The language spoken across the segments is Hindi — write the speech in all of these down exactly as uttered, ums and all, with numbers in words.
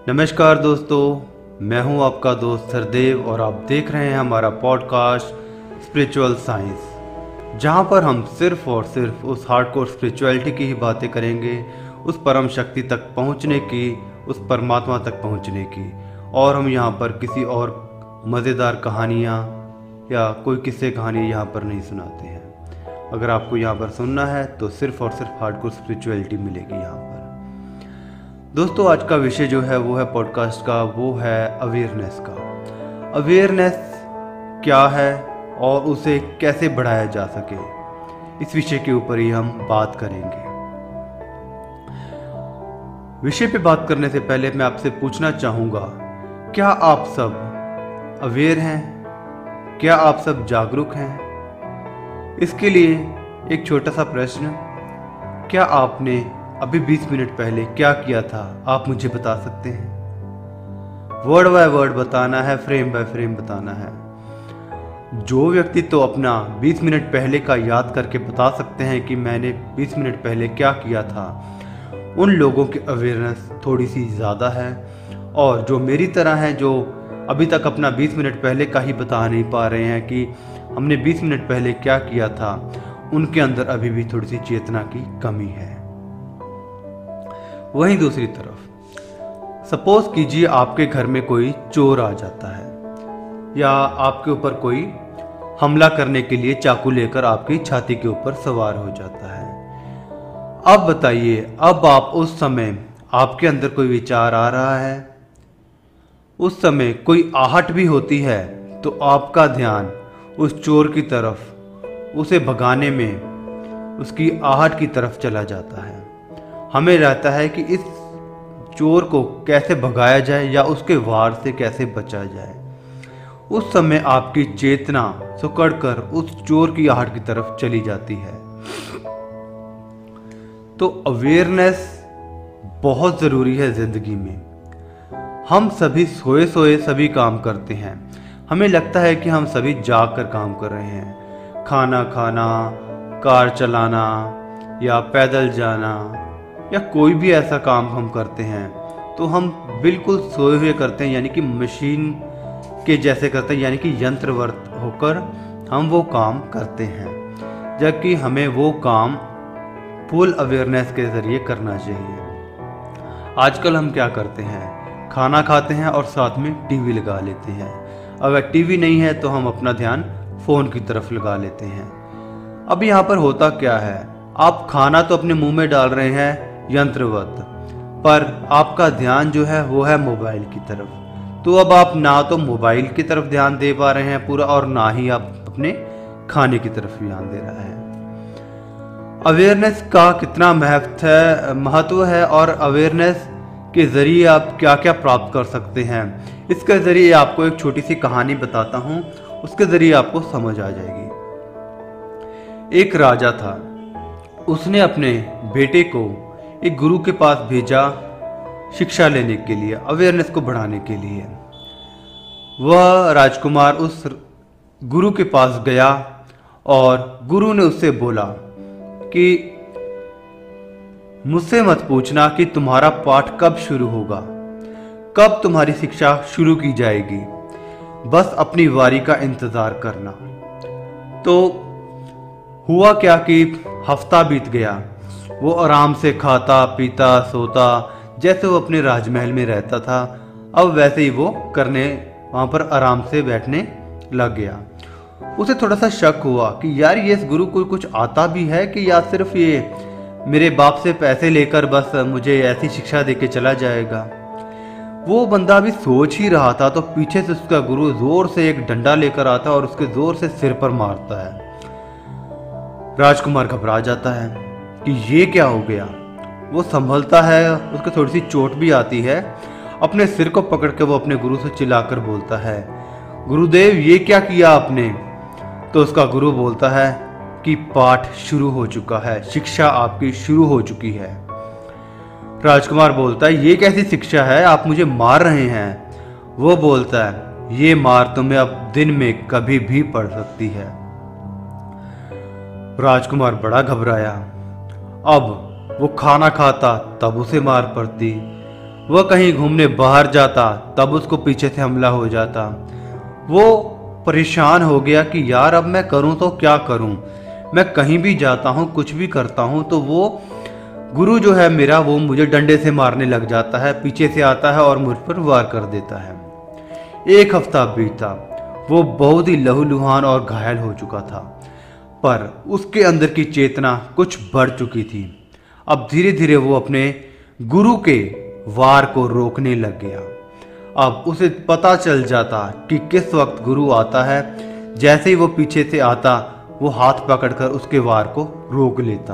नमस्कार दोस्तों, मैं हूं आपका दोस्त सरदेव और आप देख रहे हैं हमारा पॉडकास्ट स्पिरिचुअल साइंस, जहां पर हम सिर्फ और सिर्फ उस हार्डकोर स्पिरिचुअलिटी की ही बातें करेंगे, उस परम शक्ति तक पहुंचने की, उस परमात्मा तक पहुंचने की। और हम यहां पर किसी और मज़ेदार कहानियां या कोई किस्से कहानी यहां पर नहीं सुनाते हैं। अगर आपको यहां पर सुनना है तो सिर्फ और सिर्फ हार्डकोर स्पिरिचुअलिटी मिलेगी यहां पर। दोस्तों, आज का विषय जो है वो है पॉडकास्ट का, वो है अवेयरनेस का। अवेयरनेस क्या है और उसे कैसे बढ़ाया जा सके, इस विषय के ऊपर ही हम बात करेंगे। विषय पे बात करने से पहले मैं आपसे पूछना चाहूँगा, क्या आप सब अवेयर हैं? क्या आप सब जागरूक हैं? इसके लिए एक छोटा सा प्रश्न, क्या आपने अभी बीस मिनट पहले क्या किया था, आप मुझे बता सकते हैं? वर्ड बाय वर्ड बताना है, फ्रेम बाय फ्रेम बताना है। जो व्यक्ति तो अपना बीस मिनट पहले का याद करके बता सकते हैं कि मैंने बीस मिनट पहले क्या किया था, उन लोगों की अवेयरनेस थोड़ी सी ज़्यादा है। और जो मेरी तरह हैं, जो अभी तक अपना बीस मिनट पहले का ही बता नहीं पा रहे हैं कि हमने बीस मिनट पहले क्या किया था, उनके अंदर अभी भी थोड़ी सी चेतना की कमी है। वहीं दूसरी तरफ सपोज कीजिए आपके घर में कोई चोर आ जाता है या आपके ऊपर कोई हमला करने के लिए चाकू लेकर आपकी छाती के ऊपर सवार हो जाता है। अब बताइए, अब आप उस समय आपके अंदर कोई विचार आ रहा है, उस समय कोई आहट भी होती है, तो आपका ध्यान उस चोर की तरफ, उसे भगाने में उसकी आहट की तरफ चला जाता है। हमें रहता है कि इस चोर को कैसे भगाया जाए या उसके वार से कैसे बचा जाए। उस समय आपकी चेतना सुकड़कर उस चोर की आहट की तरफ चली जाती है। तो अवेयरनेस बहुत ज़रूरी है ज़िंदगी में। हम सभी सोए सोए सभी काम करते हैं। हमें लगता है कि हम सभी जाग कर काम कर रहे हैं। खाना खाना, कार चलाना या पैदल जाना या कोई भी ऐसा काम हम करते हैं तो हम बिल्कुल सोए हुए करते हैं, यानी कि मशीन के जैसे करते हैं, यानी कि यंत्रवत होकर हम वो काम करते हैं, जबकि हमें वो काम फुल अवेयरनेस के ज़रिए करना चाहिए। आजकल हम क्या करते हैं, खाना खाते हैं और साथ में टीवी लगा लेते हैं। अगर टीवी नहीं है तो हम अपना ध्यान फ़ोन की तरफ लगा लेते हैं। अब यहाँ पर होता क्या है, आप खाना तो अपने मुंह में डाल रहे हैं यंत्रवत, पर आपका ध्यान जो है वो है मोबाइल की तरफ। तो अब आप ना तो मोबाइल की तरफ ध्यान दे पा रहे हैं पूरा, और ना ही आप अपने खाने की तरफ ध्यान दे रहा है। अवेयरनेस का कितना महत्व है महत्व है और अवेयरनेस के ज़रिए आप क्या क्या प्राप्त कर सकते हैं, इसके ज़रिए आपको एक छोटी सी कहानी बताता हूँ, उसके ज़रिए आपको समझ आ जाएगी। एक राजा था, उसने अपने बेटे को एक गुरु के पास भेजा शिक्षा लेने के लिए, अवेयरनेस को बढ़ाने के लिए। वह राजकुमार उस गुरु के पास गया और गुरु ने उससे बोला कि मुझसे मत पूछना कि तुम्हारा पाठ कब शुरू होगा, कब तुम्हारी शिक्षा शुरू की जाएगी, बस अपनी वारी का इंतजार करना। तो हुआ क्या कि हफ्ता बीत गया। वो आराम से खाता पीता सोता, जैसे वो अपने राजमहल में रहता था, अब वैसे ही वो करने वहाँ पर आराम से बैठने लग गया। उसे थोड़ा सा शक हुआ कि यार ये इस गुरु को कुछ आता भी है कि या सिर्फ ये मेरे बाप से पैसे लेकर बस मुझे ऐसी शिक्षा देके चला जाएगा। वो बंदा अभी सोच ही रहा था तो पीछे से उसका गुरु जोर से एक डंडा लेकर आता और उसके जोर से सिर पर मारता है। राजकुमार घबरा जाता है कि ये क्या हो गया। वो संभलता है, उसको थोड़ी सी चोट भी आती है। अपने सिर को पकड़ के वो अपने गुरु से चिल्लाकर बोलता है, गुरुदेव ये क्या किया आपने? तो उसका गुरु बोलता है कि पाठ शुरू हो चुका है, शिक्षा आपकी शुरू हो चुकी है। राजकुमार बोलता है, ये कैसी शिक्षा है, आप मुझे मार रहे हैं? वो बोलता है, ये मार तुम्हें अब दिन में कभी भी पड़ सकती है। राजकुमार बड़ा घबराया। अब वो खाना खाता तब उसे मार पड़ती, वह कहीं घूमने बाहर जाता तब उसको पीछे से हमला हो जाता। वो परेशान हो गया कि यार अब मैं करूं तो क्या करूं, मैं कहीं भी जाता हूं कुछ भी करता हूं तो वो गुरु जो है मेरा वो मुझे डंडे से मारने लग जाता है, पीछे से आता है और मुझ पर वार कर देता है। एक हफ्ता बीता, वो बहुत ही लहूलुहान और घायल हो चुका था, पर उसके अंदर की चेतना कुछ बढ़ चुकी थी। अब धीरे धीरे वो अपने गुरु के वार को रोकने लग गया। अब उसे पता चल जाता कि किस वक्त गुरु आता है। जैसे ही वो पीछे से आता वो हाथ पकड़कर उसके वार को रोक लेता।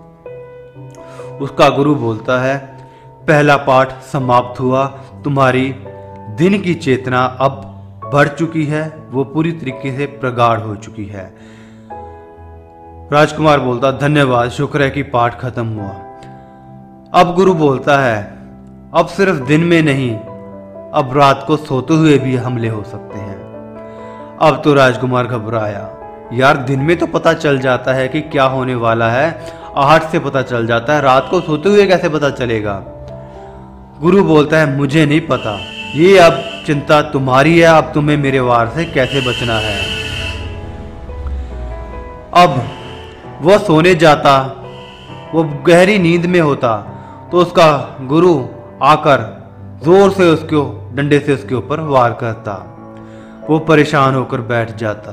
उसका गुरु बोलता है, पहला पाठ समाप्त हुआ, तुम्हारी दिन की चेतना अब बढ़ चुकी है, वो पूरी तरीके से प्रगाढ़ हो चुकी है। राजकुमार बोलता, धन्यवाद, शुक्र है कि पाठ खत्म हुआ। अब गुरु बोलता है, अब सिर्फ दिन में नहीं, अब रात को सोते हुए भी हमले हो सकते हैं। अब तो राजकुमार घबराया, यार दिन में तो पता चल जाता है कि क्या होने वाला है, आहट से पता चल जाता है, रात को सोते हुए कैसे पता चलेगा। गुरु बोलता है, मुझे नहीं पता, ये अब चिंता तुम्हारी है, अब तुम्हें मेरे वार से कैसे बचना है। अब वह सोने जाता, वो गहरी नींद में होता तो उसका गुरु आकर जोर से उसको डंडे से उसके ऊपर वार करता। वो परेशान होकर बैठ जाता।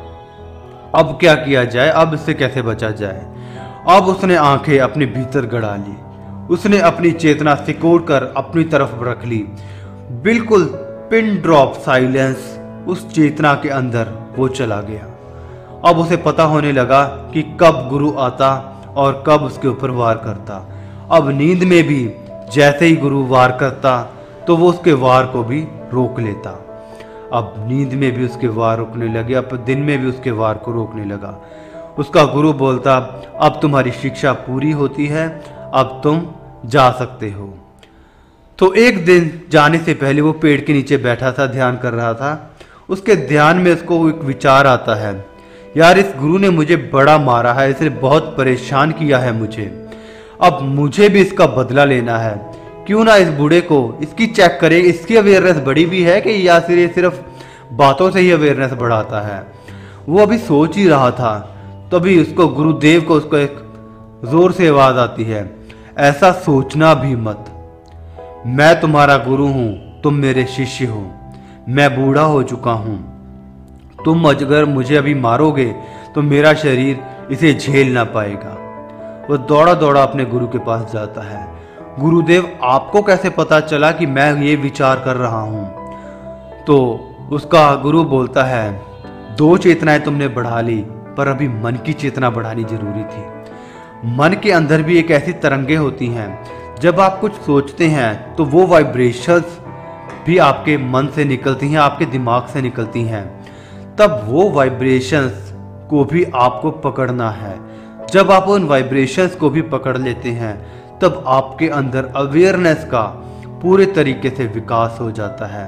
अब क्या किया जाए, अब इससे कैसे बचा जाए। अब उसने आंखें अपने भीतर गड़ा ली, उसने अपनी चेतना सिकोड़ कर अपनी तरफ रख ली। बिल्कुल पिन ड्रॉप साइलेंस उस चेतना के अंदर वो चला गया। अब उसे पता होने लगा कि कब गुरु आता और कब उसके ऊपर वार करता। अब नींद में भी जैसे ही गुरु वार करता तो वो उसके वार को भी रोक लेता। अब नींद में भी उसके वार रोकने लगे, अब दिन में भी उसके वार को रोकने लगा। उसका गुरु बोलता, अब तुम्हारी शिक्षा पूरी होती है, अब तुम जा सकते हो। तो एक दिन जाने से पहले वो पेड़ के नीचे बैठा था, ध्यान कर रहा था। उसके ध्यान में उसको एक विचार आता है, यार इस गुरु ने मुझे बड़ा मारा है, इसने बहुत परेशान किया है मुझे, अब मुझे भी इसका बदला लेना है। क्यों ना इस बूढ़े को इसकी चेक करे, इसकी अवेयरनेस बढ़ी भी है कि या फिर ये सिर्फ बातों से ही अवेयरनेस बढ़ाता है। वो अभी सोच ही रहा था, तभी उसको गुरुदेव को उसको एक जोर से आवाज आती है, ऐसा सोचना भी मत, मैं तुम्हारा गुरु हूं, तुम मेरे शिष्य हो, मैं बूढ़ा हो चुका हूं, तुम अगर मुझे अभी मारोगे तो मेरा शरीर इसे झेल ना पाएगा। वो दौड़ा दौड़ा अपने गुरु के पास जाता है। गुरुदेव, आपको कैसे पता चला कि मैं ये विचार कर रहा हूं? तो उसका गुरु बोलता है, दो चेतनाएं तुमने बढ़ा ली, पर अभी मन की चेतना बढ़ानी जरूरी थी। मन के अंदर भी एक ऐसी तरंगें होती हैं, जब आप कुछ सोचते हैं तो वो वाइब्रेशंस भी आपके मन से निकलती हैं, आपके दिमाग से निकलती हैं। तब वो वाइब्रेशंस को भी आपको पकड़ना है। जब आप उन वाइब्रेशंस को भी पकड़ लेते हैं तब आपके अंदर अवेयरनेस का पूरे तरीके से विकास हो जाता है।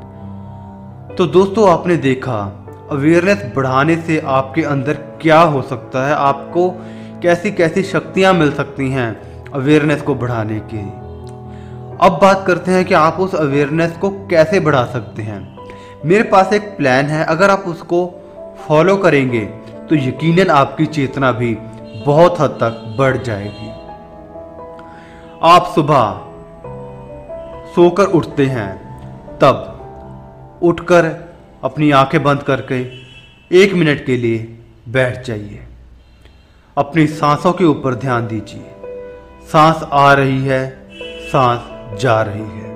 तो दोस्तों, आपने देखा अवेयरनेस बढ़ाने से आपके अंदर क्या हो सकता है, आपको कैसी कैसी शक्तियां मिल सकती हैं अवेयरनेस को बढ़ाने की। अब बात करते हैं कि आप उस अवेयरनेस को कैसे बढ़ा सकते हैं। मेरे पास एक प्लान है, अगर आप उसको फॉलो करेंगे तो यकीनन आपकी चेतना भी बहुत हद तक बढ़ जाएगी। आप सुबह सोकर उठते हैं, तब उठकर अपनी आंखें बंद करके एक मिनट के लिए बैठ जाइए। अपनी सांसों के ऊपर ध्यान दीजिए। सांस आ रही है, सांस जा रही है।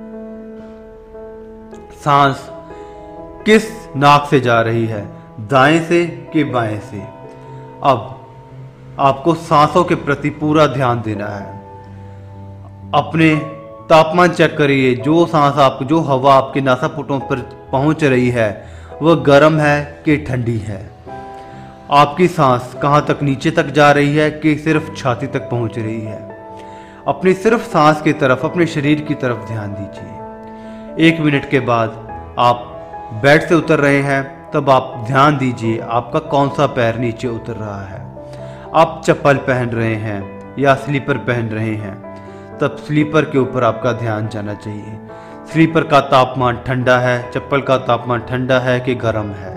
सांस किस नाक से जा रही है, दाएं से कि बाएं से। अब आपको सांसों के प्रति पूरा ध्यान देना है। अपने तापमान चेक करिए, जो सांस आपको, जो हवा आपके नासापुटों पर पहुंच रही है वह गर्म है कि ठंडी है। आपकी सांस कहां तक नीचे तक जा रही है कि सिर्फ छाती तक पहुंच रही है। अपनी सिर्फ सांस की तरफ, अपने शरीर की तरफ ध्यान दीजिए। एक मिनट के बाद आप बेड से उतर रहे हैं, तब आप ध्यान दीजिए आपका कौन सा पैर नीचे उतर रहा है। आप चप्पल पहन रहे हैं या स्लीपर पहन रहे हैं, तब स्लीपर के ऊपर आपका ध्यान जाना चाहिए। स्लीपर का तापमान ठंडा है, चप्पल का तापमान ठंडा है कि गर्म है,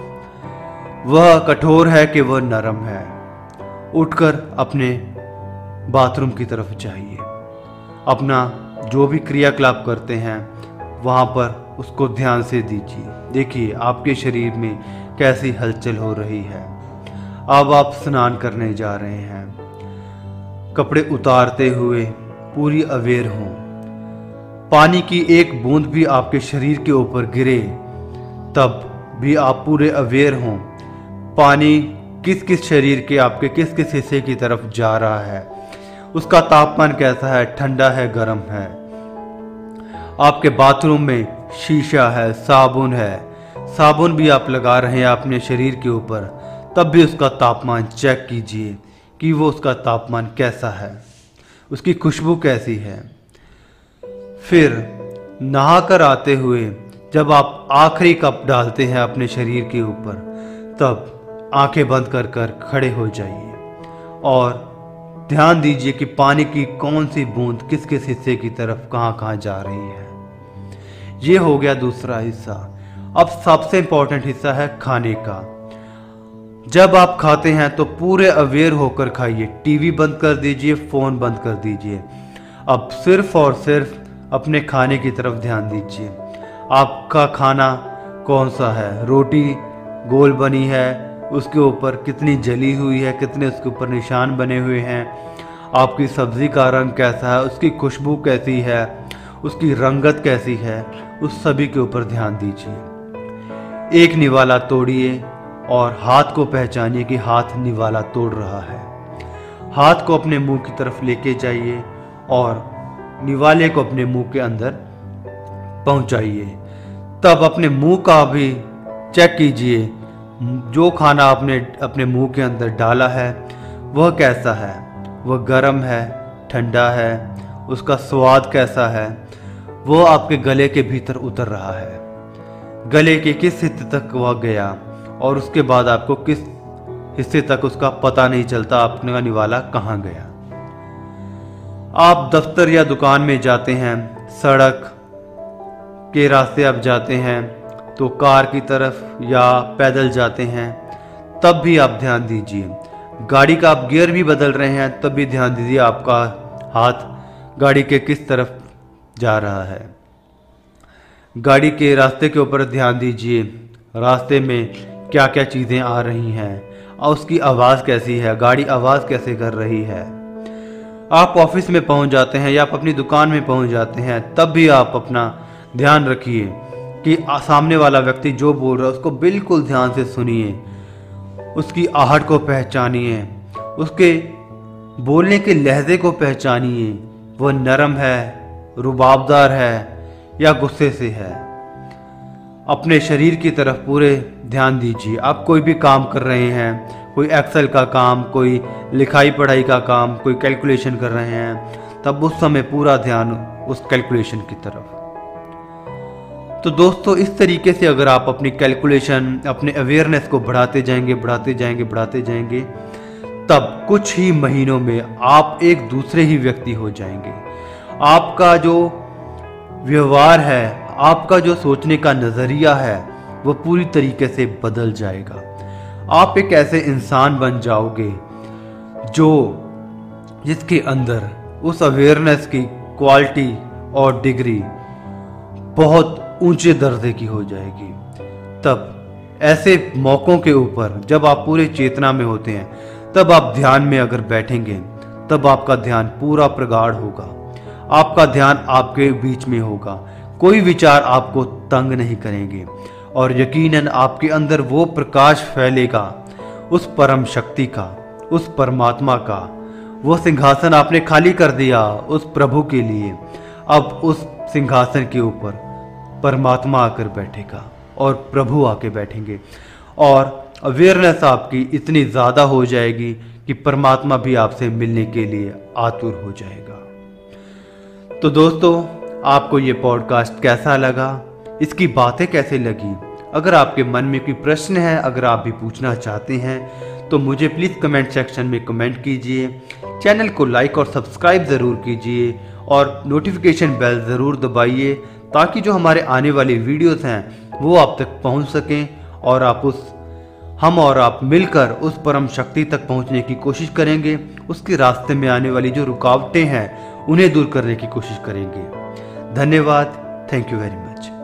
वह कठोर है कि वह नरम है। उठकर अपने बाथरूम की तरफ जाइए। अपना जो भी क्रियाकलाप करते हैं वहाँ पर उसको ध्यान से दीजिए। देखिए आपके शरीर में कैसी हलचल हो रही है। अब आप स्नान करने जा रहे हैं। कपड़े उतारते हुए पूरी अवेयर हों। पानी की एक बूंद भी आपके शरीर के ऊपर गिरे तब भी आप पूरे अवेयर हों। पानी किस किस शरीर के आपके किस किस हिस्से की तरफ जा रहा है, उसका तापमान कैसा है, ठंडा है, गर्म है। आपके बाथरूम में शीशा है, साबुन है, साबुन भी आप लगा रहे हैं अपने शरीर के ऊपर, तब भी उसका तापमान चेक कीजिए कि वो उसका तापमान कैसा है, उसकी खुशबू कैसी है। फिर नहाकर आते हुए जब आप आखिरी कप डालते हैं अपने शरीर के ऊपर, तब आंखें बंद कर कर खड़े हो जाइए और ध्यान दीजिए कि पानी की कौन सी बूंद किस किस हिस्से की तरफ कहाँ कहाँ जा रही है। ये हो गया दूसरा हिस्सा। अब सबसे इंपॉर्टेंट हिस्सा है खाने का। जब आप खाते हैं तो पूरे अवेयर होकर खाइए। टीवी बंद कर दीजिए, फोन बंद कर दीजिए। अब सिर्फ और सिर्फ अपने खाने की तरफ ध्यान दीजिए। आपका खाना कौन सा है, रोटी गोल बनी है, उसके ऊपर कितनी जली हुई है, कितने उसके ऊपर निशान बने हुए हैं, आपकी सब्ज़ी का रंग कैसा है, उसकी खुशबू कैसी है, उसकी रंगत कैसी है, उस सभी के ऊपर ध्यान दीजिए। एक निवाला तोड़िए और हाथ को पहचानिए कि हाथ निवाला तोड़ रहा है। हाथ को अपने मुंह की तरफ लेके जाइए और निवाले को अपने मुंह के अंदर पहुंचाइए। तब अपने मुंह का भी चेक कीजिए, जो खाना आपने अपने मुंह के अंदर डाला है वह कैसा है, वह गर्म है, ठंडा है, उसका स्वाद कैसा है, वो आपके गले के भीतर उतर रहा है, गले के किस हिस्से तक वह गया और उसके बाद आपको किस हिस्से तक उसका पता नहीं चलता आपका निवाला कहाँ गया। आप दफ्तर या दुकान में जाते हैं, सड़क के रास्ते आप जाते हैं तो कार की तरफ या पैदल जाते हैं, तब भी आप ध्यान दीजिए। गाड़ी का आप गियर भी बदल रहे हैं तब भी ध्यान दीजिए आपका हाथ गाड़ी के किस तरफ जा रहा है। गाड़ी के रास्ते के ऊपर ध्यान दीजिए, रास्ते में क्या क्या चीज़ें आ रही हैं और उसकी आवाज़ कैसी है, गाड़ी आवाज़ कैसे कर रही है। आप ऑफिस में पहुंच जाते हैं या आप अपनी दुकान में पहुंच जाते हैं, तब भी आप अपना ध्यान रखिए कि सामने वाला व्यक्ति जो बोल रहा है उसको बिल्कुल ध्यान से सुनिए, उसकी आहट को पहचानिए, उसके बोलने के लहजे को पहचानिए, वह नरम है, रुबाबदार है या गुस्से से है। अपने शरीर की तरफ पूरे ध्यान दीजिए। आप कोई भी काम कर रहे हैं, कोई एक्सेल का काम, कोई लिखाई पढ़ाई का काम, कोई कैलकुलेशन कर रहे हैं, तब उस समय पूरा ध्यान उस कैलकुलेशन की तरफ। तो दोस्तों इस तरीके से अगर आप अपनी कैलकुलेशन, अपने अवेयरनेस को बढ़ाते जाएंगे बढ़ाते जाएंगे बढ़ाते जाएंगे तब कुछ ही महीनों में आप एक दूसरे ही व्यक्ति हो जाएंगे। आपका जो व्यवहार है, आपका जो सोचने का नज़रिया है, वो पूरी तरीके से बदल जाएगा। आप एक ऐसे इंसान बन जाओगे जो जिसके अंदर उस अवेयरनेस की क्वालिटी और डिग्री बहुत ऊंचे दर्जे की हो जाएगी। तब ऐसे मौक़ों के ऊपर जब आप पूरे चेतना में होते हैं, तब आप ध्यान में अगर बैठेंगे तब आपका ध्यान पूरा प्रगाढ़ होगा, आपका ध्यान आपके बीच में होगा, कोई विचार आपको तंग नहीं करेंगे और यकीनन आपके अंदर वो प्रकाश फैलेगा उस परम शक्ति का, उस परमात्मा का। वो सिंहासन आपने खाली कर दिया उस प्रभु के लिए, अब उस सिंहासन के ऊपर परमात्मा आकर बैठेगा और प्रभु आके बैठेंगे और अवेयरनेस आपकी इतनी ज़्यादा हो जाएगी कि परमात्मा भी आपसे मिलने के लिए आतुर हो जाएगा। तो दोस्तों आपको ये पॉडकास्ट कैसा लगा, इसकी बातें कैसे लगी? अगर आपके मन में कोई प्रश्न है, अगर आप भी पूछना चाहते हैं तो मुझे प्लीज़ कमेंट सेक्शन में कमेंट कीजिए। चैनल को लाइक और सब्सक्राइब ज़रूर कीजिए और नोटिफिकेशन बेल ज़रूर दबाइए ताकि जो हमारे आने वाली वीडियोस हैं वो आप तक पहुंच सकें और आप उस हम और आप मिलकर उस परम शक्ति तक पहुंचने की कोशिश करेंगे। उसके रास्ते में आने वाली जो रुकावटें हैं उन्हें दूर करने की कोशिश करेंगे। धन्यवाद। Thank you very much.